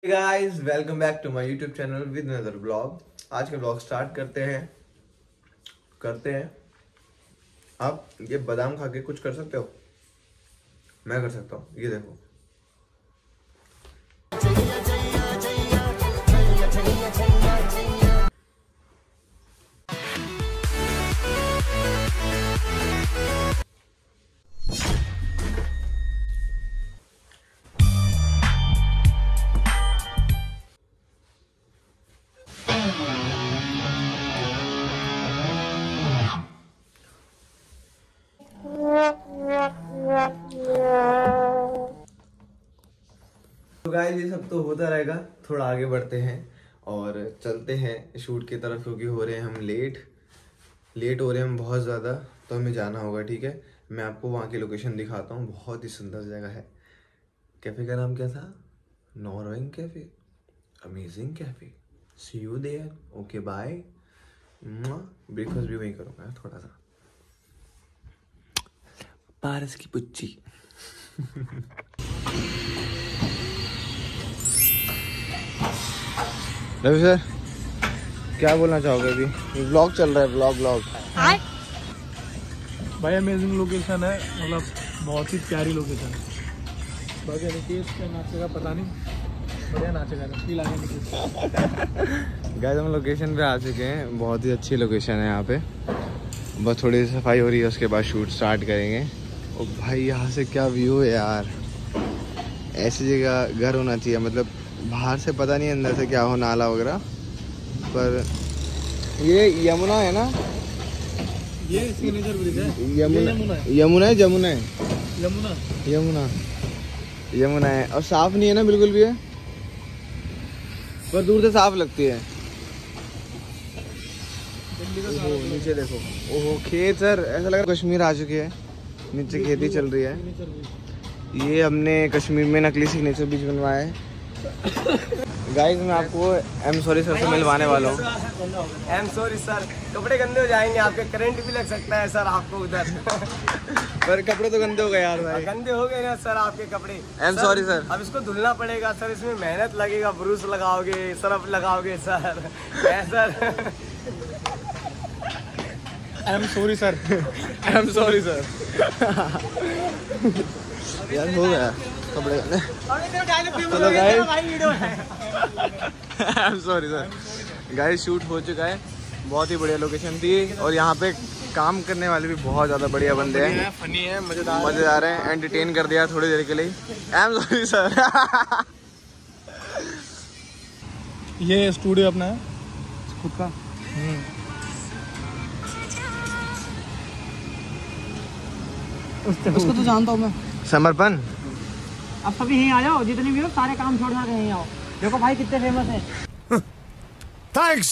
Guys welcome back to my YouTube channel with another blog. आज का blog start करते हैं। आप ये बादाम खा के कुछ कर सकते हो? मैं कर सकता हूँ, ये देखो। तो गाइस ये सब तो होता रहेगा, थोड़ा आगे बढ़ते हैं और चलते हैं शूट की तरफ, क्योंकि हो रहे हैं हम लेट हो रहे हैं हम बहुत ज़्यादा, तो हमें जाना होगा। ठीक है, मैं आपको वहाँ की लोकेशन दिखाता हूँ। बहुत ही सुंदर जगह है। कैफ़े का नाम क्या था? Norwegian cafe, amazing cafe. See you there. Okay bye. Breakfast भी वहीं करूँगा थोड़ा सा। पारस की पुच्ची। रवि सर, क्या बोलना चाहोगे? अभी व्लॉग चल रहा है, व्लॉग भाई अमेजिंग लोकेशन है, मतलब बहुत ही प्यारी लोकेशन है। बाकी अनिकेत क्या नाचेगा पता नहीं, बढ़िया नाचेगा, फील आ गया निकेत। गाइस हम लोकेशन पे आ चुके हैं। बहुत ही अच्छी लोकेशन है यहाँ पे। बस थोड़ी सी सफाई हो रही है, उसके बाद शूट स्टार्ट करेंगे। और भाई यहाँ से क्या व्यू है यार। ऐसी जगह घर होना चाहिए, मतलब बाहर से पता नहीं अंदर से क्या हो, नाला वगैरह। पर ये यमुना है ना? ये सिग्नेचर ब्रिज है। यमुना है। और साफ नहीं है ना बिल्कुल भी है, पर दूर से साफ लगती है। ओहो नीचे देखो, ओहो खेत सर, ऐसा लग रहा है कश्मीर आ चुके हैं। नीचे खेती चल रही है। ये हमने कश्मीर में नकली सिग्नेचर ब्रिज बनवाया है। गाइस मैं आपको एम सॉरी सर से मिलवाने वाला हूँ। एम सॉरी सर, कपड़े गंदे हो जाएंगे आपके, करंट भी लग सकता है सर आपको उधर। पर कपड़े तो गंदे हो गए यार भाई। गंदे हो गए ना सर आपके कपड़े। Am sorry sir. अब इसको धुलना पड़ेगा सर, इसमें मेहनत लगेगा, ब्रूस लगाओगे, सरफ लगाओगे sir. Sir am sorry sir. Am sorry sir. यार हो गया कपड़े। चलो guys, I am sorry sir. Guys shoot हो चुका है, बहुत ही बढ़िया लोकेशन थी। और यहाँ पे काम करने वाले भी बहुत ज़्यादा बढ़िया बंदे हैं, फनी है, मजेदार हैं। एंटरटेन कर दिया थोड़ी देर के लिए। I am sorry sir. ये स्टूडियो अपना है खुद का। उसको तो जानता हूँ मैं। समर्पण। अब सभी यहीं आ जाओ, जितने भी हो सारे काम छोड़ के यहीं आओ। देखो भाई कितने फेमस हैं। Thanks,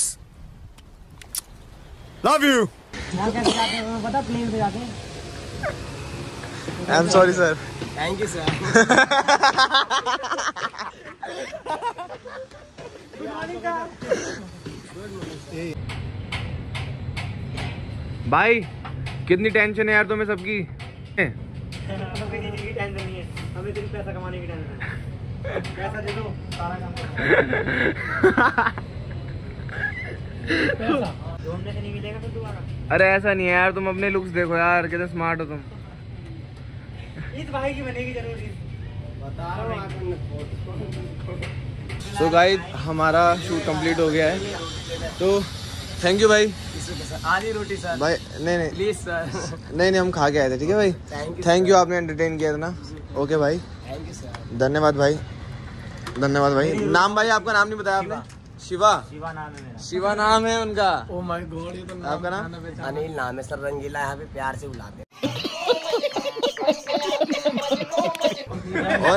love you. यहाँ कैसे जाते हैं पता? प्लेन से जाते हैं। I am sorry sir. Thank you sir. भाई कितनी टेंशन है यार तुम्हें सबकी। की टेंशन नहीं है, हमें सिर्फ पैसा कमाने की टेंशन है। पैसा दे दो, सारा काम ढूंढने से नहीं मिलेगा तो दोबारा। अरे ऐसा नहीं है यार, तुम अपने लुक्स देखो यार, कितने स्मार्ट हो तुम। इस भाई की बनेगी जरूर। बता रहा हूँ। सो गाइस हमारा शूट कंप्लीट हो गया है, तो थैंक यू भाई। आधी रोटी सर भाई नहीं प्लीज सर। नहीं हम खा के आए थे। ठीक है भाई, थैंक यू, आपने एंटरटेन किया था ना। ओके भाई, थैंक यू सर। धन्यवाद भाई, धन्यवाद भाई। नाम भाई आपका नाम नहीं बताया आपने? शिवा। शिवा नाम है मेरा। शिवा नाम है उनका। ओ माय गॉड, ये तो आपका नाम? अनिल नाम है सर। रंगीला यहाँ पे प्यार से बुलाते हैं। और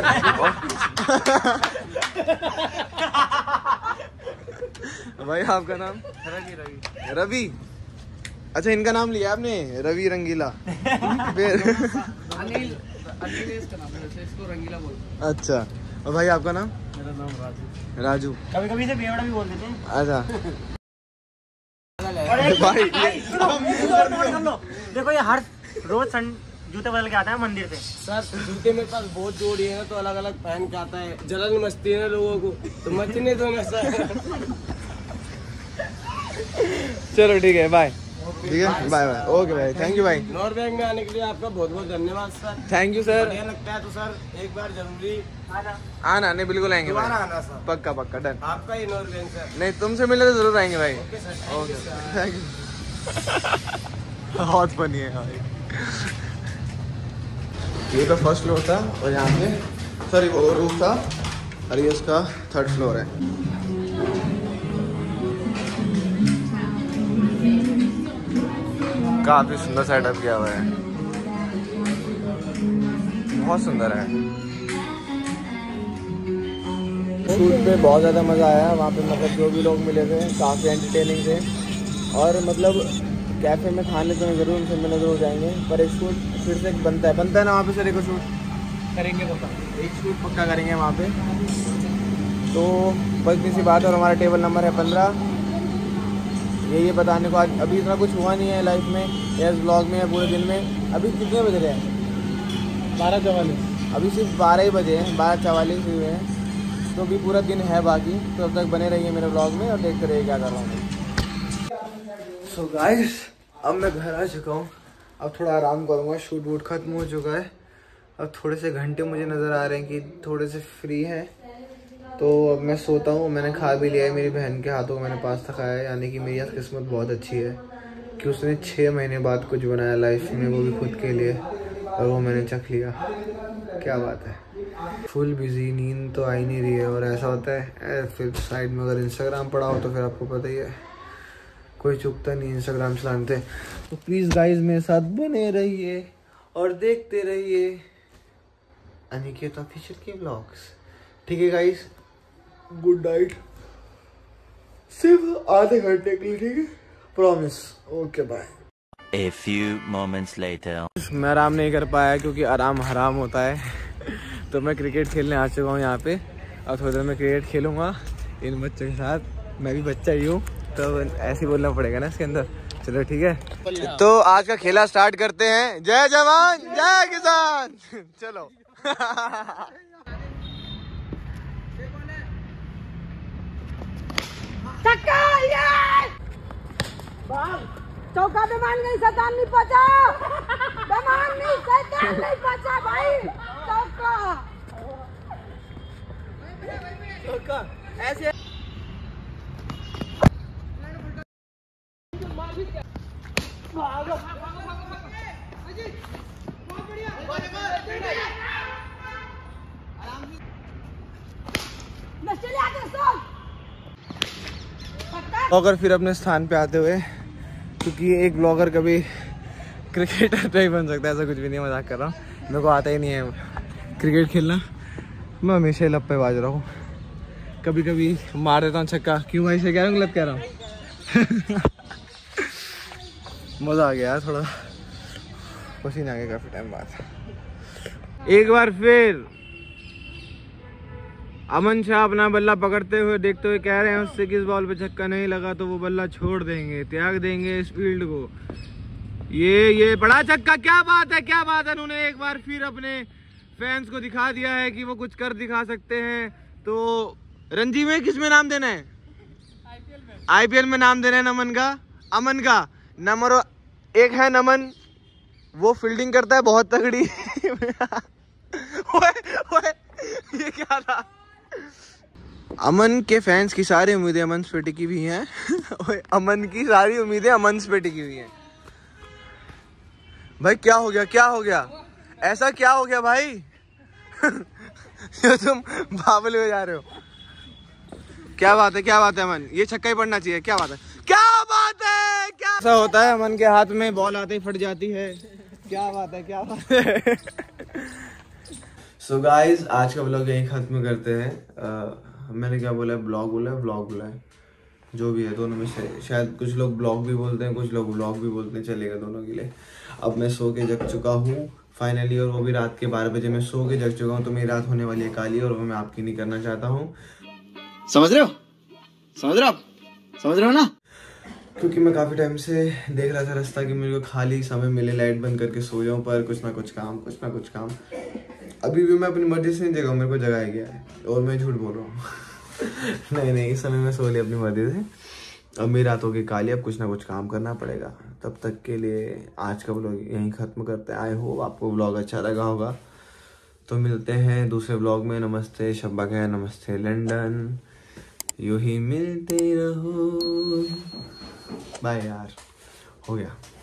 भाई आपका नाम? रवि। अच्छा इनका नाम लिया आपने, रवि रंगीला। फिर अनिल इसका नाम है, इसको रंगीला बोलते हैं। अच्छा, और भाई आपका नाम? मेरा नाम राजू। राजू। कभी कभी इसे बेवड़ा भी बोल देते हैं। अच्छा भाई कर लो। देखो ये हर रोज जूते बदल के आता है मंदिर से। सर जूते मेरे पास बहुत जोड़ी है ना, तो अलग अलग पहन के आता है। जलन मचती है ना लोगों को, तो मचने दो ना सर। चलो ठीक है, बाय। ठीक है, बाय बाय। ओके भाई, थैंक यू भाई। नॉर्वे में आने के लिए आपका बहुत बहुत धन्यवाद सर। Thank you sir. बढ़िया लगता है तो सर एक बार जरूरी आना, नहीं बिल्कुल आएंगे भाई। दोबारा आना सर। पक्का पक्का, डन। आपका ही नॉर्वे सर। नहीं, तुमसे मिले तो जरूर आएंगे भाई। Okay sir, okay, thank you. बहुत फनी है भाई। ये तो फर्स्ट फ्लोर था और यहाँ पे सॉरी वो रूफ था और ये इसका थर्ड फ्लोर है। काफी सुंदर सेटअप किया हुआ है, बहुत सुंदर है। शूट पे बहुत ज़्यादा मज़ा आया वहाँ पे, मतलब जो भी लोग मिले थे काफ़ी एंटरटेनिंग थे। और मतलब कैफ़े में खाने तो ज़रूर उनसे मिलने ज़रूर जाएंगे, पर एक शूट फिर से बनता है ना वहाँ पे सर। एक शूट करेंगे पक्का, एक शूट पक्का करेंगे वहाँ पे। तो बस इतनी सी बात है। और हमारा टेबल नंबर है 15। ये बताने को आज अभी इतना कुछ हुआ नहीं है लाइफ में या इस ब्लॉग में या पूरे दिन में। अभी कितने बज रहे हैं? 12:44। अभी सिर्फ 12 ही बजे हैं, 12:44 हुए हैं। तो अभी पूरा दिन है बाकी, तो अब तक बने रहिए मेरे ब्लॉग में और देखते रहिए क्या कर रहा हूँ। सो गाइस, अब मैं घर आ चुका हूँ। अब थोड़ा आराम करूँगा, शूट वूट खत्म हो चुका है। अब थोड़े से घंटे मुझे नज़र आ रहे हैं कि थोड़े से फ्री है, तो अब मैं सोता हूँ। मैंने खा भी लिया है, मेरी बहन के हाथों मैंने पास्ता खाया है। यानी कि मेरी किस्मत बहुत अच्छी है कि उसने 6 महीने बाद कुछ बनाया लाइफ में, वो भी खुद के लिए, और वो मैंने चख लिया। क्या बात है। फुल बिजी, नींद तो आ ही नहीं रही है। और ऐसा होता है फिर साइड में अगर इंस्टाग्राम पड़ा हो तो फिर आपको पता ही है, कोई चुकता नहीं इंस्टाग्राम चलाने से। तो प्लीज़ गाइज मेरे साथ बने रहिए और देखते रहिए अनिकेत ऑफिशियल के ब्लॉग्स। ठीक है गाइज, गुड नाइट। सिर्फ आधे घंटे के लिए, ठीक है, promise. Okay bye. A few moments later. मैं आराम नहीं कर पाया क्योंकि आराम हराम होता है। तो मैं क्रिकेट खेलने आ चुका हूँ यहाँ पे। और थोड़ी देर में क्रिकेट खेलूँगा इन बच्चों के साथ। मैं भी बच्चा ही हूँ, तो ऐसे ही बोलना पड़ेगा ना इसके अंदर। चलो ठीक है, तो आज का खेला स्टार्ट करते हैं। जय जवान जय किसान। चलो। चौका पे मान गई, शैतान नहीं पहुंचा। बेमान नहीं, शैतान नहीं पहुंचा भाई। चौका ऐसे ब्लॉगर फिर अपने स्थान पे आते हुए, क्योंकि एक ब्लॉगर कभी क्रिकेटर नहीं बन सकता, ऐसा कुछ भी नहीं, मजाक कर रहा हूँ। मेरे को आता ही नहीं है क्रिकेट खेलना, मैं हमेशा ही लप्पे बाज रहा हूँ। कभी कभी मार देता हूँ छक्का। क्यों भाई से कह रहा हूँ, गलत कह रहा हूँ? मज़ा आ गया यार, थोड़ा पसीना आ गया काफ़ी टाइम बाद। एक बार फिर अमन शाह अपना बल्ला पकड़ते हुए देखते हुए कह रहे हैं उससे किस बॉल पे छक्का नहीं लगा तो वो बल्ला छोड़ देंगे, त्याग देंगे इस फील्ड को। ये बड़ा छक्का, क्या बात है, क्या बात है। उन्होंने एक बार फिर अपने फैंस को दिखा दिया है कि वो कुछ कर दिखा सकते हैं। तो रणजी में किस में नाम देना है? आईपीएल में नाम देना है नमन का, अमन का। नंबर 1 है नमन, वो फील्डिंग करता है बहुत तगड़ी। ओए, ये क्या था? अमन के फैंस की सारी उम्मीदें अमन पे टिकी हुई हैं। अमन की सारी उम्मीदें अमन पे टिकी हुई हैं। भाई क्या हो गया, क्या हो गया, ऐसा क्या हो गया भाई? जो तुम बावले हो जा रहे हो। क्या बात है, क्या बात है अमन, ये छक्का ही पड़ना चाहिए। क्या बात है, क्या बात है, क्या ऐसा होता है? अमन के हाथ में बॉल आते ही फट जाती है। क्या बात है, क्या बात है। सो गाइज, आज का ब्लॉग यहीं खत्म करते हैं। मैंने क्या बोला है, ब्लॉग बोला है, ब्लॉग बोला है, जो भी है, दोनों में से शायद कुछ लोग ब्लॉग भी बोलते हैं, कुछ लोग ब्लॉग भी बोलते हैं, चलेगा दोनों के लिए। अब मैं सो के जग चुका हूँ फाइनली, और वो भी रात के 12 बजे मैं सो के जग चुका हूँ। तो मेरी रात होने वाली है काली, और वो मैं आपकी नहीं करना चाहता हूँ। समझ रहे हो, समझ रहे हो आप, समझ रहे हो ना? क्योंकि मैं काफ़ी टाइम से देख रहा था रास्ता कि मेरे को खाली समय मिले लाइट बंद करके सो जाऊँ, पर कुछ ना कुछ काम। अभी भी मैं अपनी मर्जी से नहीं जगा, मेरे को जगाया गया है और मैं झूठ बोल रहा हूँ। नहीं, इस समय मैं सो लिया अपनी मर्जी से। अब मेरी रात होगी काली, अब कुछ ना कुछ काम करना पड़ेगा। तब तक के लिए आज का व्लॉग यहीं ख़त्म करते हैं। आई होप आपको व्लॉग अच्छा लगा होगा। तो मिलते हैं दूसरे व्लॉग में। नमस्ते शब्बा खैर, नमस्ते लंदन, यूं ही मिलते रहो। बाय यार, हो गया।